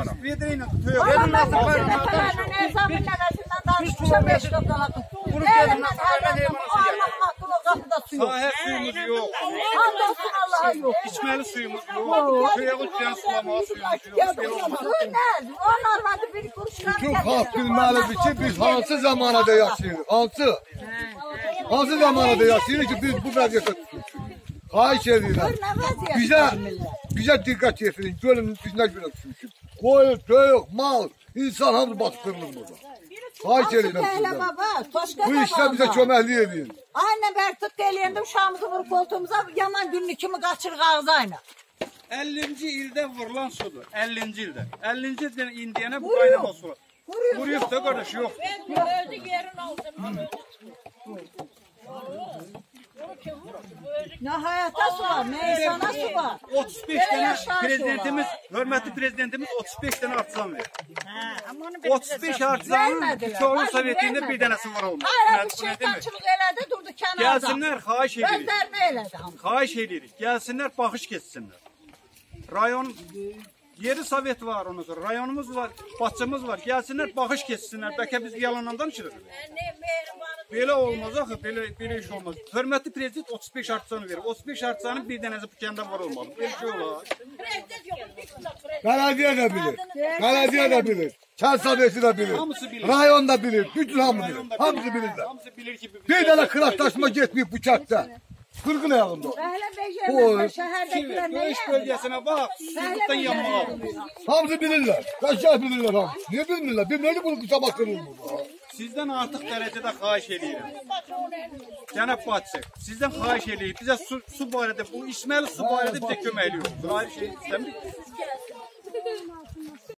Vedirəm. Vedreyle tutuyor. Verin nasıl var? Ezamın nəvəsindən danışmışam 5 dəqiqə. Bunu gelin nasıl vermez eyvallah. Allah'ın haqqını o qapıda su yok. Sahə suyumuz yok. Hamdolsun Allah'a yok. İçmeli suyumuz yok. Köye uçlayan sulamağa suyumuz yok. Böyle olmaz. Su ne? O normalde bir kuruş Bütün halk bilməlidir ki, biz hansı zamanada yaşayırıq? Hansı zamanada yaşayırıq ki, biz bu vəziyyətə düşmüşük? Xahiş edirəm. Bizə diqqət yetirin. Görün biz nə günə düşmüşük. Qoyun, toyuq, mal, insan hamı batırılır burada. Xahiş edirəm sizdən. Bu işdə bizə köməklik edin. Aynen ben tık eləyəndə uşağımızı vurup koltuğumuza yaman günlü kimi qaçırıq ağzayla. 50. ildə vurulan sudur. 50. ildə. 50. ildən indiyənə bu qaynama su. Vuruyor da qardaş yok. Ne hayata su var, ne insana su var. 35 tane prezidentimiz, hürmetli prezidentimiz 35 tane artizan verir. 35 artizanın çoğu Sovyetinde bir tanesi var olmuş. Hayır, bir şeytançılık elədi, durdu kenarda. Gelsinler, xahiş edirik. Gözlerini elədi. Xahiş edirik. Gelsinler, baxış geçsinler. Rayon, yeri Sovyet var ondan sonra. Rayonumuz var, bahçemiz var. Gelsinler, baxış geçsinler. Belki biz yalandan danışırıq. Böyle olmaz axı, böyle iş olmaz. Hürmetli prezident 35 artizanı verir. 35 artizanın bir tanesi bu kəndə var olmalı. Böyle şey olar. Belediye de bilir. Belediye de bilir. Kənd Sovyeti de bilir. Hamısı bilir. Rayon da bilir. Bütün hamı bilir. Hamısı bilirler. Hamısı bilir ki Bir tane kıraktaşma getmeyip bu kətdə. Kırgın ayağında. Döyüş bölgesine bak, susuzluktan yanmağa. Hamısı bilirler. Kaçlar bilirler hamısı. Niye bilmirler? Bilmeli bunu kısa bakırır burada. Sizden artıq dərəcədə xahiş edirəm. Cənab Padişah, sizdən xahiş edirik. Bizə su barədə, bu içməli su barədə bizə köməklik olun. Xahiş edirəm.